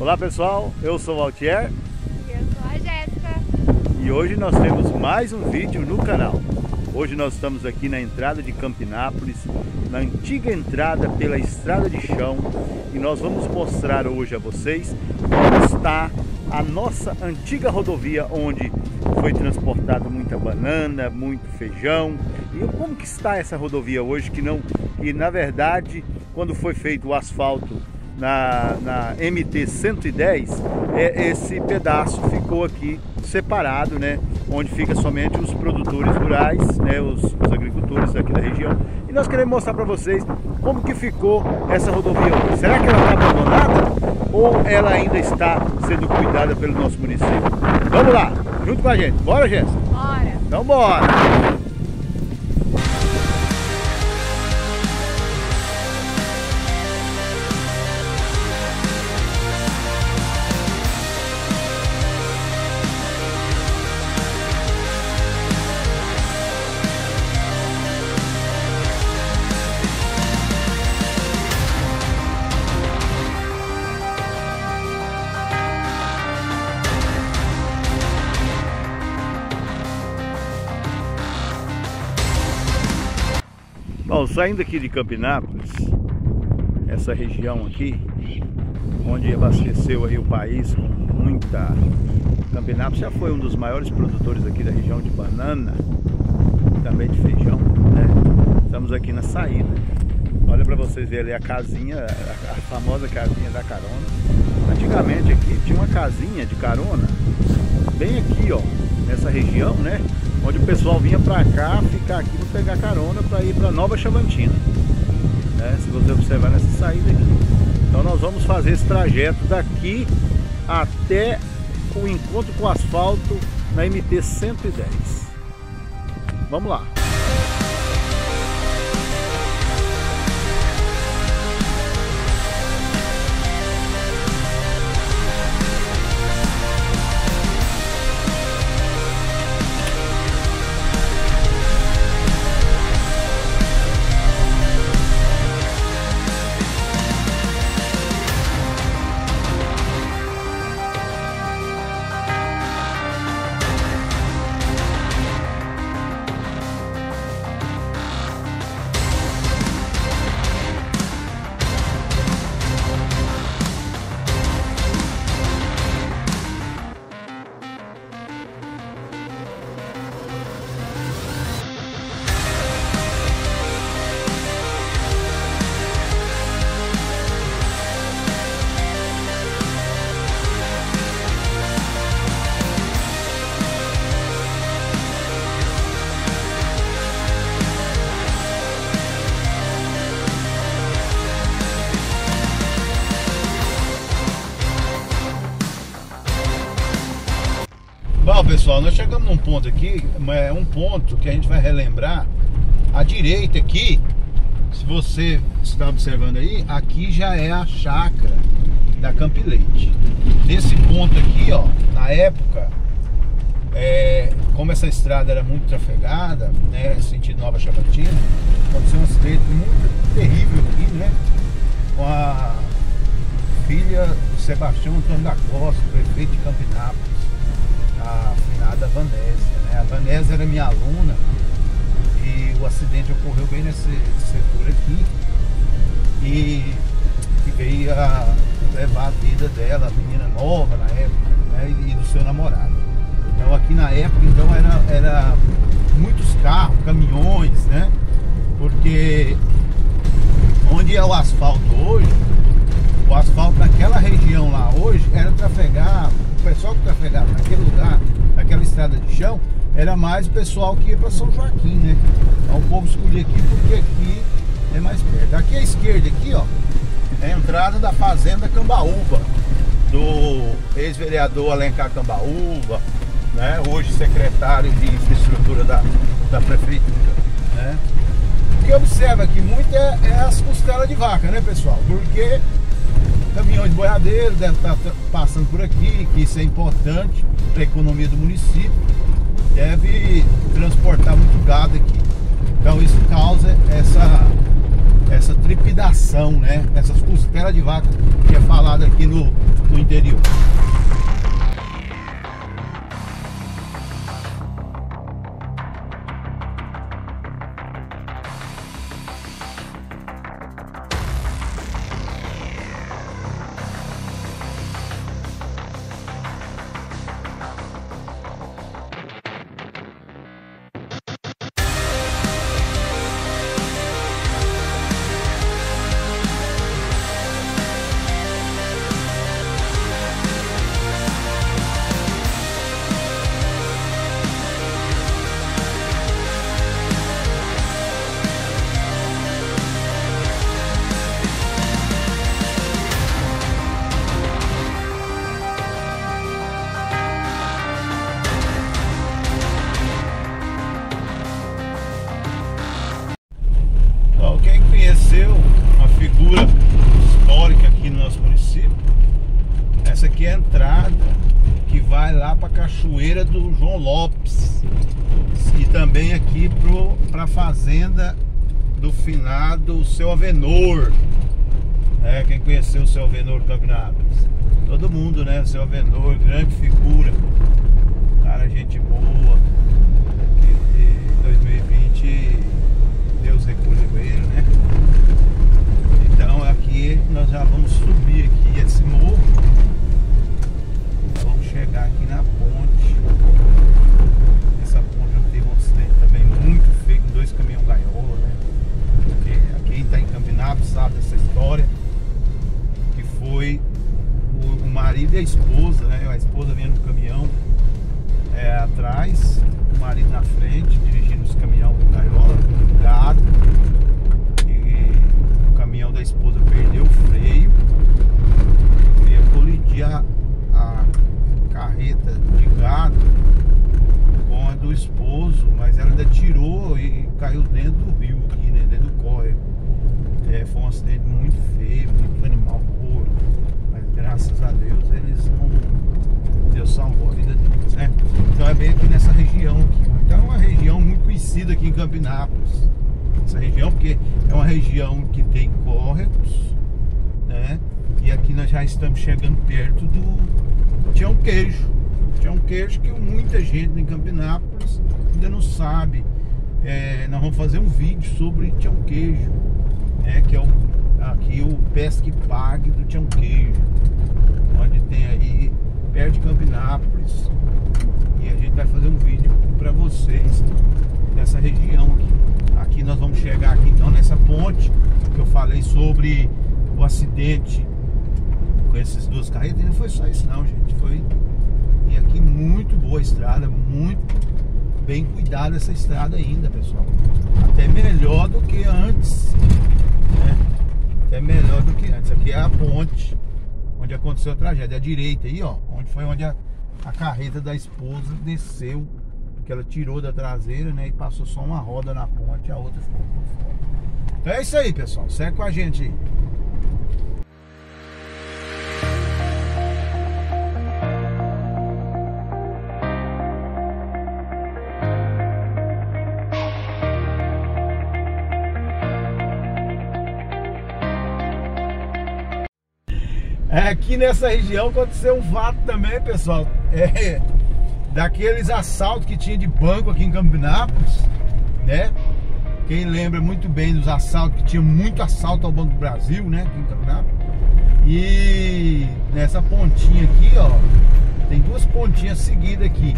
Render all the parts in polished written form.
Olá pessoal, eu sou o Altier E eu sou a Jéssica. e hoje nós temos mais um vídeo no canal. Hoje nós estamos aqui na entrada de Campinápolis, na antiga entrada pela estrada de chão, e nós vamos mostrar hoje a vocês como está a nossa antiga rodovia, onde foi transportado muita banana, muito feijão. E como que está essa rodovia hoje, que na verdade, quando foi feito o asfalto na MT 110, esse pedaço ficou aqui separado, né, onde fica somente os produtores rurais, né, os agricultores daqui da região. E nós queremos mostrar para vocês como que ficou essa rodovia hoje. Será que ela está abandonada ou ela ainda está sendo cuidada pelo nosso município? Vamos lá, junto com a gente. Bora, Jéssica? Bora! Então bora! Bom, saindo aqui de Campinápolis, essa região aqui, onde abasteceu aí o país com muita... Campinápolis já foi um dos maiores produtores aqui da região de banana, também de feijão, né? Estamos aqui na saída. Olha para vocês verem ali a casinha, a famosa casinha da carona. Antigamente aqui tinha uma casinha de carona, bem aqui, ó, nessa região, né? Onde o pessoal vinha pra cá, ficar aqui para pegar carona para ir para Nova Chavantina, né? Se você observar nessa saída aqui. Então nós vamos fazer esse trajeto daqui até o encontro com o asfalto na MT 110. Vamos lá. Bom, pessoal, nós chegamos num ponto aqui, um ponto que a gente vai relembrar. À direita aqui, se você está observando aí, aqui já é a chácara da Campileite. Nesse ponto aqui, ó, na época, como essa estrada era muito trafegada, né, sentido Nova Chavantina, aconteceu um acidente muito terrível aqui, né, com a filha do Sebastião Antônio da Costa, prefeito de Campinápolis, a finada Vanésia, né? A Vanésia era minha aluna e o acidente ocorreu bem nesse setor aqui e veio a levar a vida dela, a menina nova na época, né? E do seu namorado. Então aqui na época então era muitos carros, caminhões, né? Porque onde é o asfalto hoje, o asfalto naquela região lá hoje era trafegar. O pessoal que trafegava naquele lugar, naquela estrada de chão, era mais o pessoal que ia para São Joaquim, né? Então o povo escolhia aqui porque aqui é mais perto. Aqui à esquerda, aqui, ó, é a entrada da fazenda Cambaúva, do ex-vereador Alencar Cambaúva, né? Hoje secretário de infraestrutura da prefeitura, né? O que observa aqui muito é as costelas de vaca, né, pessoal? Porque caminhões de boiadeiros devem estar passando por aqui, que isso é importante para a economia do município, deve transportar muito gado aqui. Então isso causa essa trepidação, né? Essas costelas de vaca que é falado aqui no pro interior. Quem conheceu uma figura histórica aqui no nosso município, essa aqui é a entrada que vai lá para a Cachoeira do João Lopes e também aqui para a fazenda do finado Seu Avenor. Quem conheceu o Seu Avenor Campinápolis? Todo mundo, né? O Seu Avenor, grande figura, cara, gente boa, que em 2020 Deus recolheu ele, né? Então aqui nós já vamos subir aqui esse morro. Vamos chegar aqui na ponte. Essa ponte teve um acidente também muito feio com 2 caminhões gaiola, né? Porque quem está em Campinápolis sabe dessa história. Que foi o marido e a esposa, né? A esposa vinha no caminhão atrás, o marido na frente, dirigindo os caminhões com gaiola, gado. E o caminhão da esposa perdeu o freio, ia colidir a carreta de gado com a do esposo, mas ela ainda tirou e caiu dentro do rio aqui, né? Dentro do córrego. Foi um acidente muito feio, muito animal morto, mas graças a Deus Deus salvou a vida deles, né? Então é bem aqui nessa região aqui. Então é uma região muito conhecida aqui em Campinápolis. Essa região, porque é uma região que tem córregos, né? E aqui nós já estamos chegando perto do Tião Queijo. Tião Queijo que muita gente em Campinápolis ainda não sabe. Nós vamos fazer um vídeo sobre Tião Queijo, né? Que é aqui o Pesque Pague do Tião Queijo, onde tem aí perto de Campinápolis. E a gente vai fazer um vídeo para vocês dessa região aqui. Aqui nós vamos chegar aqui então nessa ponte que eu falei sobre o acidente com essas 2 carretas. E não foi só isso não, gente. E aqui muito boa a estrada, muito bem cuidada essa estrada ainda, pessoal. Até melhor do que antes, né? Até melhor do que antes. Aqui é a ponte onde aconteceu a tragédia. À direita aí, ó, foi onde a carreta da esposa desceu, porque ela tirou da traseira, né? E passou só uma roda na ponte, a outra ficou por fora. Então é isso aí, pessoal. Segue com a gente aí. Aqui nessa região aconteceu um fato também, pessoal. Daqueles assaltos que tinha de banco aqui em Campinápolis, né? Quem lembra muito bem dos assaltos, que tinha muito assalto ao Banco do Brasil, né? Aqui em Campinápolis. E nessa pontinha aqui, ó, tem 2 pontinhas seguidas aqui.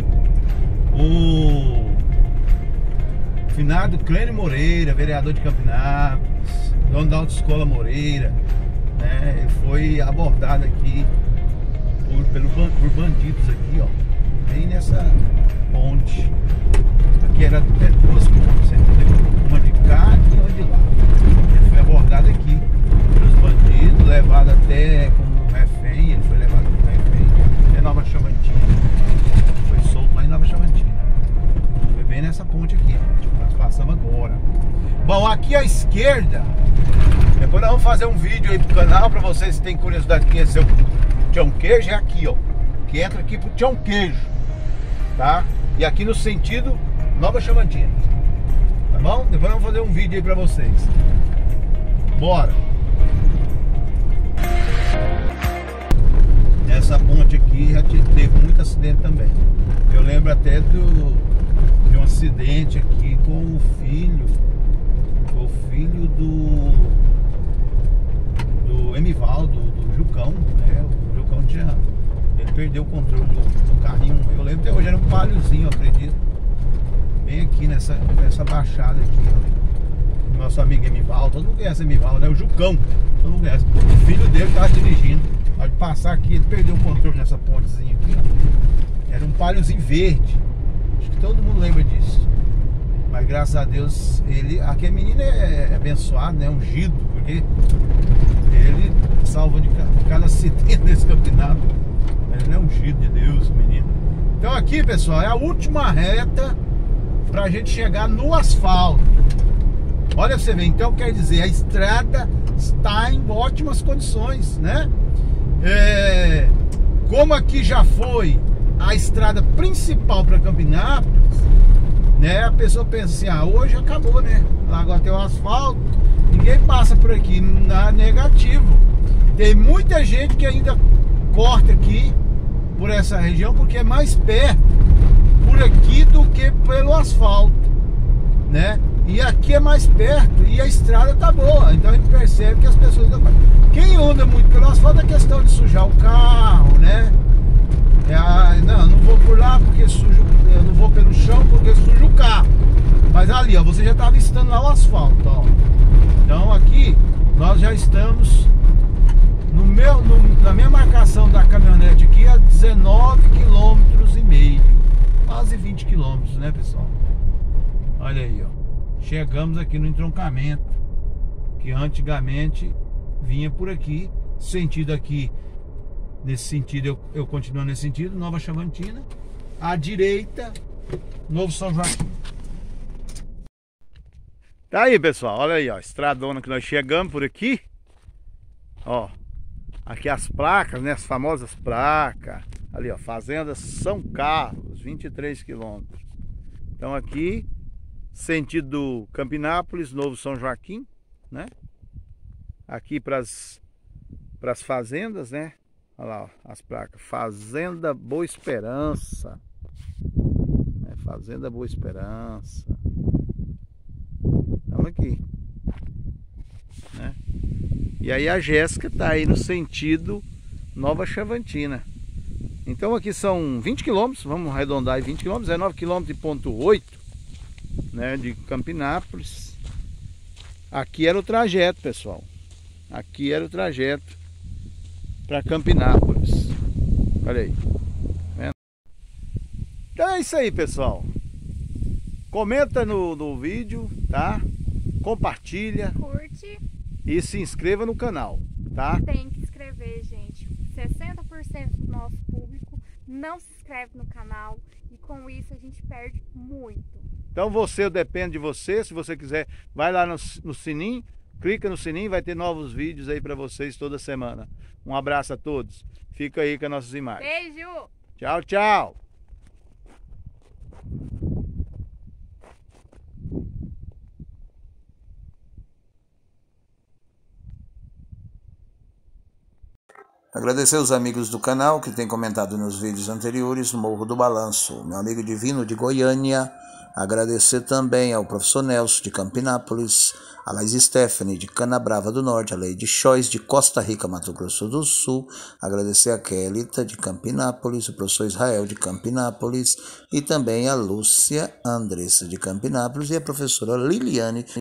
O finado Clênio Moreira, vereador de Campinápolis, dono da Autoescola Moreira, né? Ele foi abordado aqui por bandidos aqui, ó, bem nessa ponte. Aqui era 2 pontes, entendeu? Uma de cá e uma de lá. Ele foi abordado aqui pelos bandidos, levado até como refém. Ele foi levado como refém até Nova Chavantina. Foi solto lá em Nova Chavantina. Foi bem nessa ponte aqui, ó, nós passamos agora. Bom, aqui à esquerda, depois nós vamos fazer um vídeo aí pro canal pra vocês que têm curiosidade de conhecer o Tião Queijo. É aqui, ó, que entra aqui pro Tião Queijo, tá? E aqui no sentido Nova Chavantina, tá bom? Depois vamos fazer um vídeo aí pra vocês. Bora! Nessa ponte aqui já teve muito acidente também. Eu lembro até de um acidente aqui com o filho do Emivaldo, do Jucão, né? O Jucão ele perdeu o controle do carrinho. Eu lembro até hoje, era um paliozinho, eu acredito. Bem aqui nessa baixada aqui, ó. Nosso amigo Emivaldo, todo mundo conhece Emivaldo, né? O Jucão, todo mundo conhece. O filho dele estava dirigindo. Pode passar aqui, ele perdeu o controle nessa pontezinha aqui, ó. Era um paliozinho verde. Acho que todo mundo lembra disso. Mas graças a Deus, aquele menino é abençoado, né? Ungido, porque ele salva de cada acidente nesse campeonato. Ele é ungido de Deus, menino. Então aqui, pessoal, é a última reta pra gente chegar no asfalto. Olha pra você ver, então quer dizer, a estrada está em ótimas condições, né? Como aqui já foi a estrada principal para Campinápolis, né? A pessoa pensa assim, hoje acabou, né? Lá agora tem o asfalto, ninguém passa por aqui. Negativo. Tem muita gente que ainda corta aqui por essa região, porque é mais perto por aqui do que pelo asfalto, né? E aqui é mais perto e a estrada tá boa, então a gente percebe que as pessoas não... Quem anda muito pelo asfalto é questão de sujar o carro, né? Não vou por lá porque sujo, eu não vou pelo chão porque sujo o carro. Mas ali, ó, você já tá avistando lá o asfalto, ó. Então aqui nós já estamos na minha marcação da caminhonete aqui a 19,5 km, quase 20 km, né, pessoal? Olha aí, ó. Chegamos aqui no entroncamento, que antigamente vinha por aqui, sentido aqui, nesse sentido, eu continuo nesse sentido, Nova Chavantina, à direita, Novo São Joaquim. Tá aí, pessoal, olha aí, ó, estradona que nós chegamos por aqui, ó, aqui as placas, né, as famosas placas, ali, ó, Fazenda São Carlos, 23 quilômetros. Então aqui, sentido Campinápolis, Novo São Joaquim, né? Aqui para as fazendas, né? Olha lá, ó, as placas. Fazenda Boa Esperança. Fazenda Boa Esperança. Estamos aqui, né? E aí a Jéssica tá aí no sentido Nova Chavantina. Então aqui são 20 quilômetros, vamos arredondar aí 20 quilômetros, 19,8 km. Né, de Campinápolis. Aqui era o trajeto, pessoal. Aqui era o trajeto para Campinápolis. Olha aí. Vendo? Então é isso aí, pessoal. Comenta no vídeo, tá? Compartilha. Curte. E se inscreva no canal, tá? Tem que inscrever, gente. 60% do nosso público não se inscreve no canal. E com isso a gente perde muito. Então depende de você, se você quiser, vai lá no sininho, clica no sininho, vai ter novos vídeos aí para vocês toda semana. Um abraço a todos, fica aí com as nossas imagens. Beijo! Tchau, tchau! Agradecer os amigos do canal que têm comentado nos vídeos anteriores, Morro do Balanço, meu amigo Divino de Goiânia. Agradecer também ao professor Nelson de Campinápolis, a Laís Stephanie de Canabrava do Norte, a Lady Choice de Costa Rica, Mato Grosso do Sul. Agradecer a Kelita de Campinápolis, o professor Israel de Campinápolis e também a Lúcia Andressa de Campinápolis e a professora Liliane